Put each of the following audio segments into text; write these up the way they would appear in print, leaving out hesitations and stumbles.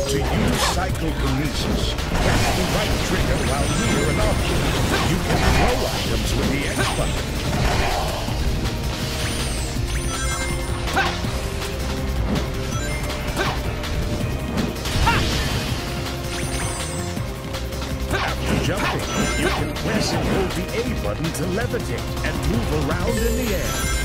To use psychokinesis, press the right trigger while near an object. You can throw items with the X button. After jumping, you can press and hold the A button to levitate and move around in the air.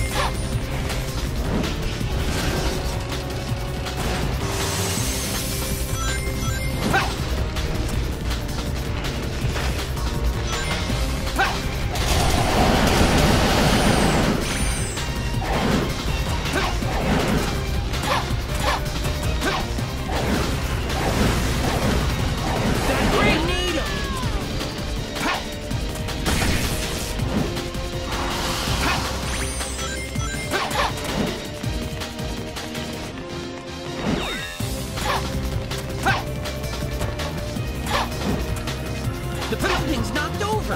The building's knocked over!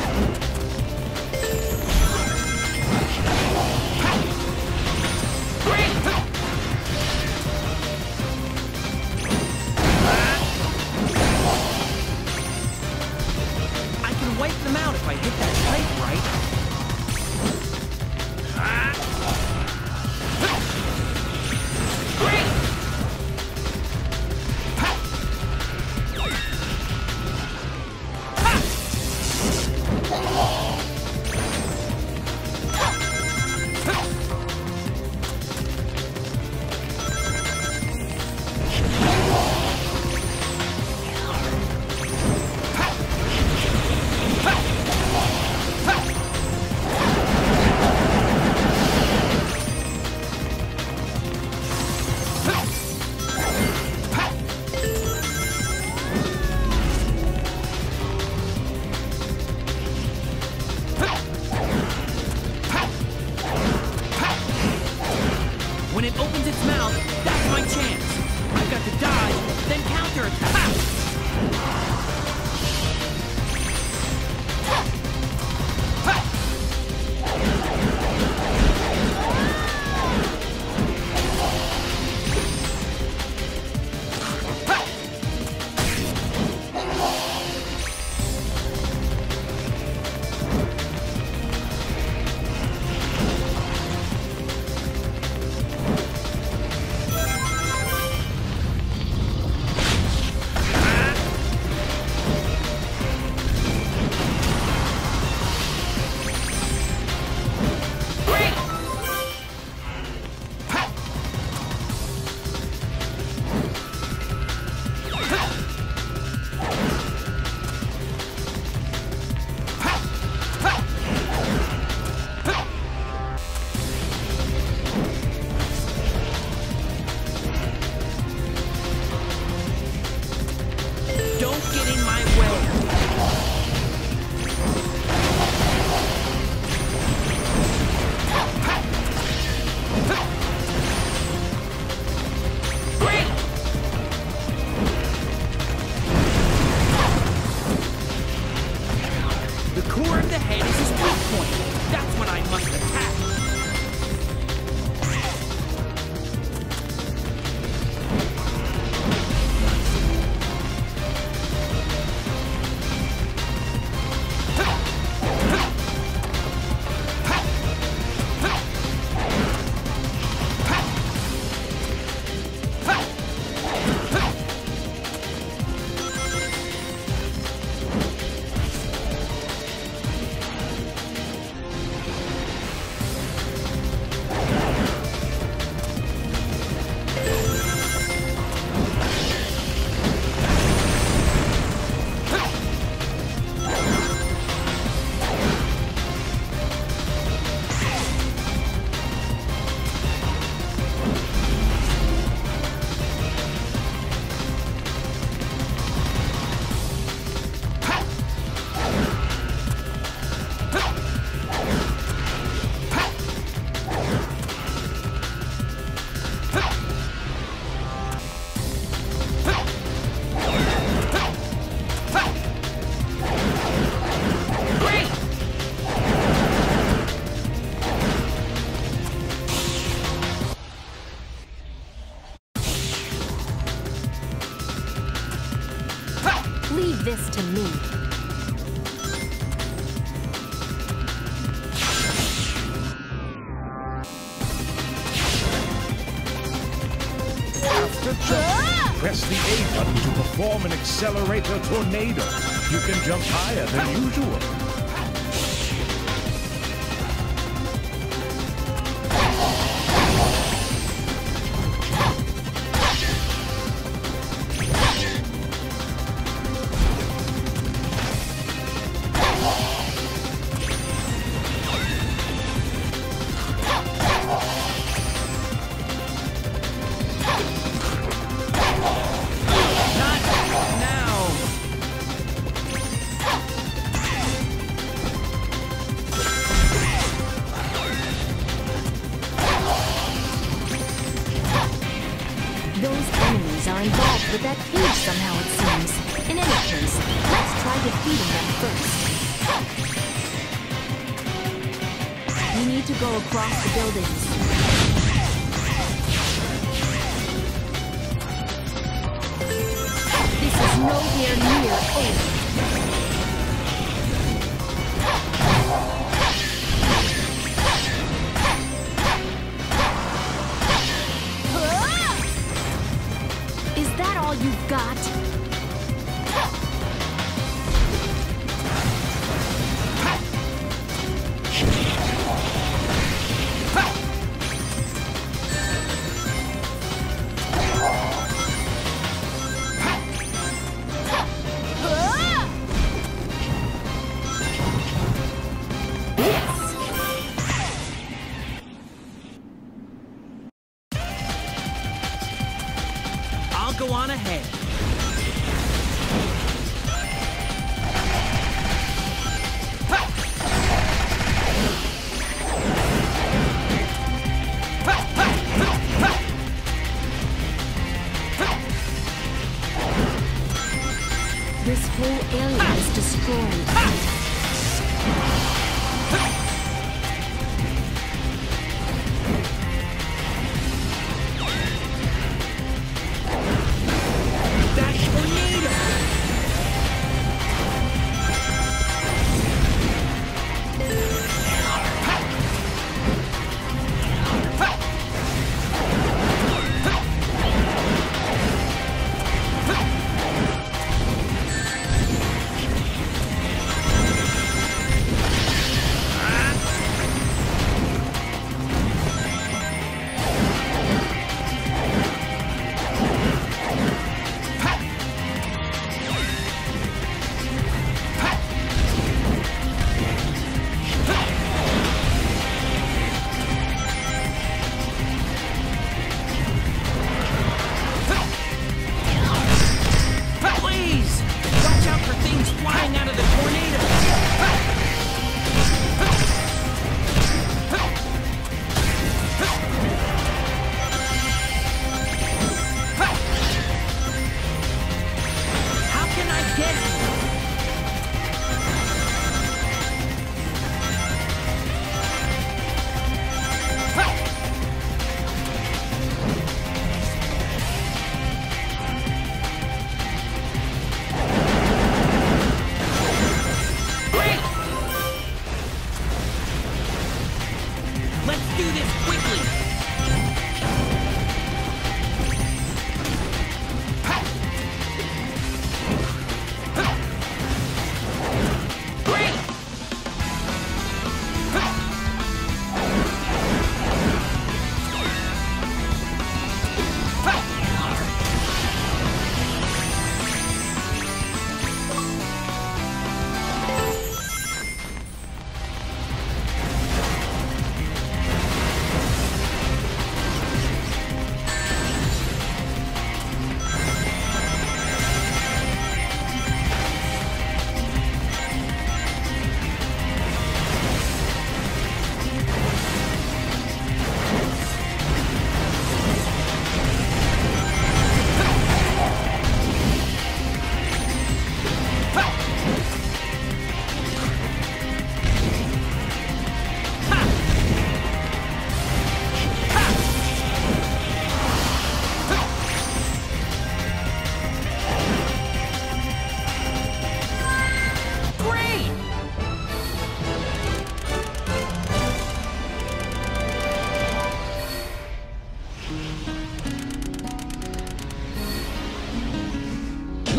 I can wipe them out if I hit that pipe right. When it opens its mouth, that's my chance. I've got to dodge, then counterattack. Leave this to me. After jumping, press the A button to perform an accelerator tornado. You can jump higher than usual. Those enemies are involved with that cage somehow, it seems. In any case, let's try defeating them first. We need to go across the buildings. This is nowhere near over. Is that all you've got? I'll go on ahead. This whole area is destroyed.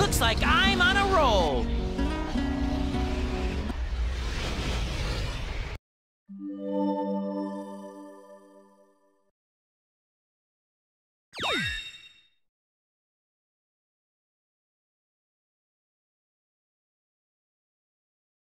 Looks like I'm on a roll.